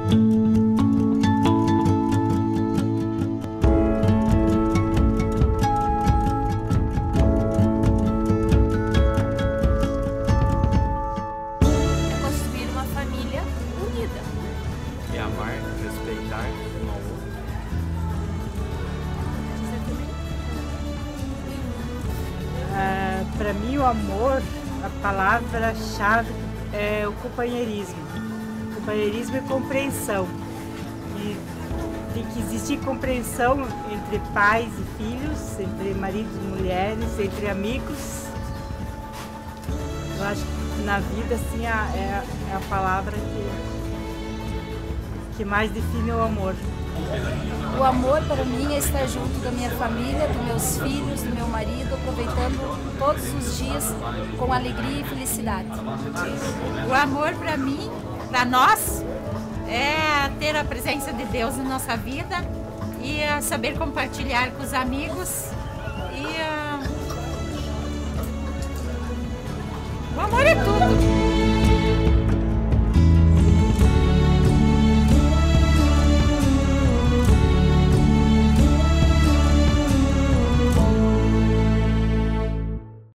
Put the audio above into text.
Construir uma família unida. E amar, respeitar um ao outro. Para mim, o amor, a palavra-chave é o companheirismo. Companheirismo e compreensão. E tem que existir compreensão entre pais e filhos, entre maridos e mulheres, entre amigos. Eu acho que na vida assim, é a palavra que mais define o amor. O amor para mim é estar junto da minha família, dos meus filhos, do meu marido, aproveitando todos os dias com alegria e felicidade. O amor para mim, para nós, é ter a presença de Deus em nossa vida e saber compartilhar com os amigos